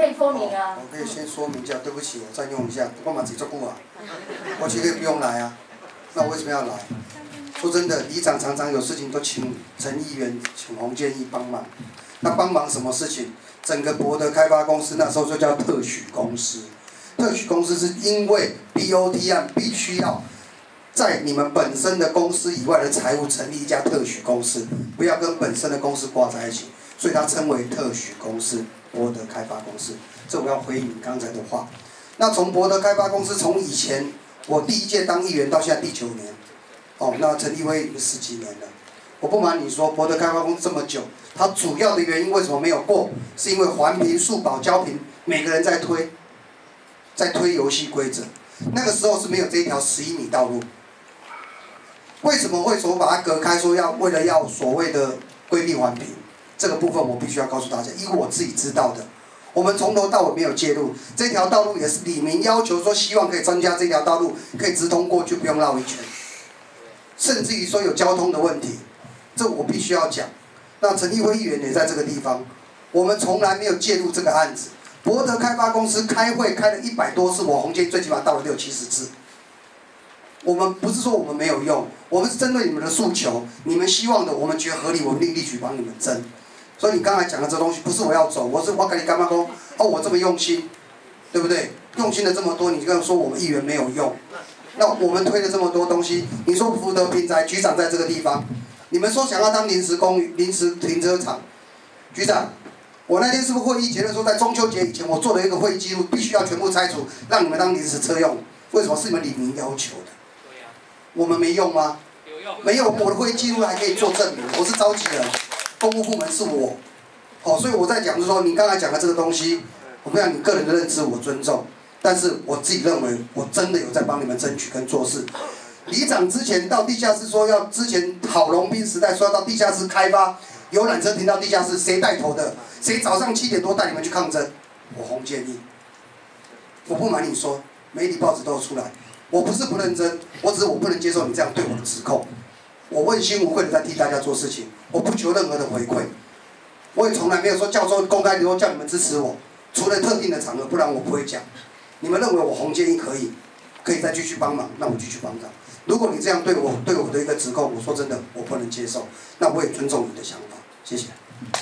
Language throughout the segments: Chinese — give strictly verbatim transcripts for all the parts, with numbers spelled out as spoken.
可以说明啊。 我可以先说明一下，对不起，我占用一下，我嘛自己做顾啊，我其实可以不用来啊，那我为什么要来？说真的，里长常常有事情都请陈议员、请洪建义帮忙。那帮忙什么事情？整个博德开发公司那时候就叫特许公司。特许公司是因为 B O T 案必须要在你们本身的公司以外的财务成立一家特许公司，不要跟本身的公司挂在一起，所以它称为特许公司，博德开发公司。这我要回应你刚才的话。那从博德开发公司从以前我第一届当议员到现在第九年，哦，那陈立辉已经十几年了。我不瞒你说，博德开发公司这么久，它主要的原因为什么没有过？是因为环评、树保、交评，每个人在推，在推游戏规则。那个时候是没有这一条十一米道路。为什么会说把它隔开？说要为了要所谓的规避环评，这个部分我必须要告诉大家，以我自己知道的，我们从头到尾没有介入。这条道路也是李明要求说，希望可以增加这条道路可以直通过去，不用绕一圈，甚至于说有交通的问题。这我必须要讲。那陈立辉议员也在这个地方，我们从来没有介入这个案子。博德开发公司开会开了一百多次，我洪建最起码到了六七十次。我们不是说我们没有用，我们是针对你们的诉求，你们希望的，我们觉得合理，我们另立举帮你们争。所以你刚才讲的这东西，不是我要走，我是我跟你干嘛说？哦，我这么用心，对不对？用心了这么多，你跟我说我们议员没有用，那我们推了这么多东西，你说福德平台局长在这个地方。你们说想要当临时公寓、临时停车场，局长，我那天是不是会议结论说，在中秋节以前，我做了一个会议记录，必须要全部拆除，让你们当临时车用？为什么是你们李明要求的？我们没用吗？没有，我的会议记录还可以做证明，我是召集人，公务部门是我，好，所以我在讲就是说，你刚才讲的这个东西，我不讲你个人的认知，我尊重，但是我自己认为，我真的有在帮你们争取跟做事。里长之前到地下室说要，之前郝龙斌时代说要到地下室开发游览车停到地下室，谁带头的？谁早上七点多带你们去抗争？我洪建义。我不瞒你说，媒体报纸都有出来。我不是不认真，我只是我不能接受你这样对我的指控。我问心无愧的在替大家做事情，我不求任何的回馈。我也从来没有说叫做公开说叫你们支持我，除了特定的场合，不然我不会讲。你们认为我洪建义可以，可以再继续帮忙，那我继续帮他。如果你这样对我对我的一个指控，我说真的，我不能接受。那我也尊重你的想法，谢谢。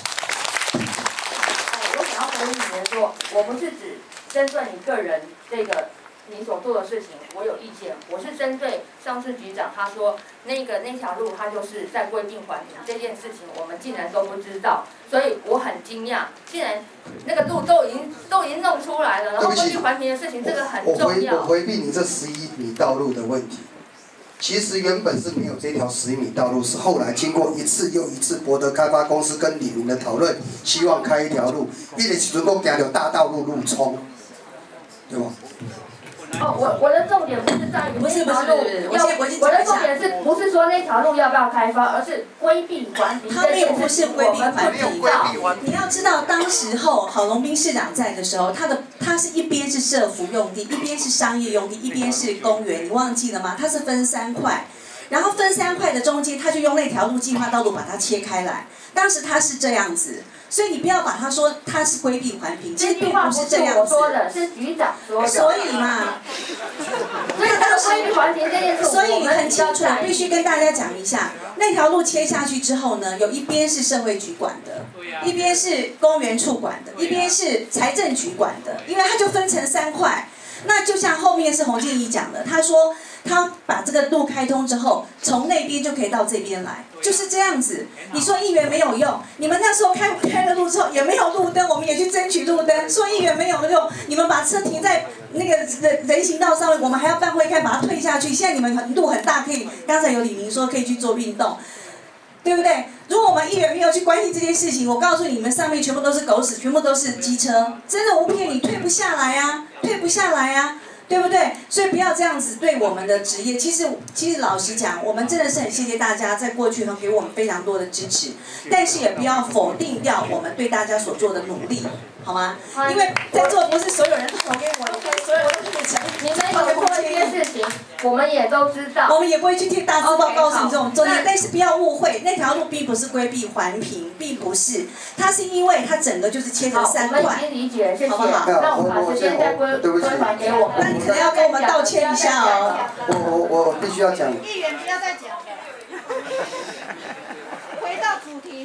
我想要回应你的说，我不是指针对你个人这个你所做的事情，我有意见。我是针对上次局长他说那个那条路他就是在规定环评这件事情，我们竟然都不知道，所以我很惊讶，竟然那个路都已经都已经弄出来了，然后规定环评的事情，这个很重要。 我回避你这十一米道路的问题。其实原本是没有这条十一米道路，是后来经过一次又一次博德开发公司跟李明的讨论，希望开一条路，一直时阵讲行着大道路路冲，对吧？ 哦，我我的重点不是在于那条路要，我的重点是不是说那条路要不要开发，而是规避环评这件事情，我们不知道。 你要知道，当时候郝龙斌市长在的时候，他的他是一边是社福用地，一边是商业用地，一边是公园，你忘记了吗？他是分三块，然后分三块的中间，他就用那条路计划道路把它切开来。当时他是这样子。所以你不要把他说他是规避环评，其实并不是这样子。 我说的，是局长说的。 所以嘛， 所以当时规避环评这件事， 所以你很清楚，必须跟大家讲一下，那条路切下去之后呢，有一边是社会局管的，一边是公园处管的，一边是财政局管的，因为它就分成三块。那就像后面是洪建义讲的，他说他把这个路开通之后，从那边就可以到这边来，就是这样子。你说议员没有用，你们那时候开开了路之后也没有路灯，我们也去争取路灯，说议员没有用，你们把车停在那个人人行道上面，我们还要办会开把它退下去。现在你们很路很大，可以刚才有李明说可以去做运动，对不对？如果我们议员没有去关心这件事情，我告诉你们，上面全部都是狗屎，全部都是机车，真的无骗你，退不下来啊，退不下来啊，对不对？所以不要这样子对我们的职业。其实，其实老实讲，我们真的是很谢谢大家在过去呢给我们非常多的支持，但是也不要否定掉我们对大家所做的努力。 好吗？因为在座不是所有人都投给我，你看所有人都可以成你们有做一些事情，我们也都知道。 我们也不会去替大字报告诉你这种作业，但是不要误会，那条路并不是规避环评，并不是，它是因为它整个就是切成三块， 我们已经理解，谢谢。 好不好？ 那我们把时间再归归还给我们。 那你可能要跟我们道歉一下哦。 我我我必须要讲。 议员不要再讲了，回到主题。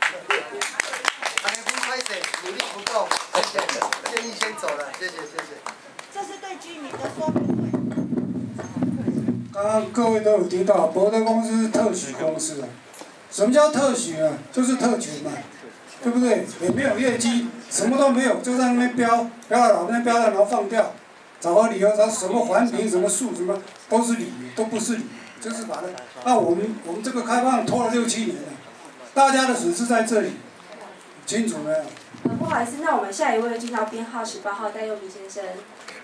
拍谁努力不够，谢谢，建议先走了，谢谢谢谢。 这是对居民的说明会。 刚刚各位都有听到，博德公司是特许公司啊。什么叫特许啊？就是特权嘛，对不对？也没有业绩，什么都没有，就在那边标，标到哪边标到，然后放掉，找个理由，他什么环评、什么树、什么都是理，都不是理，就是把它。那我们我们这个开放拖了六七年了，大家的损失在这里。清楚没有？ 呃，不好意思，那我们下一位进到编号十八号戴佑明先生。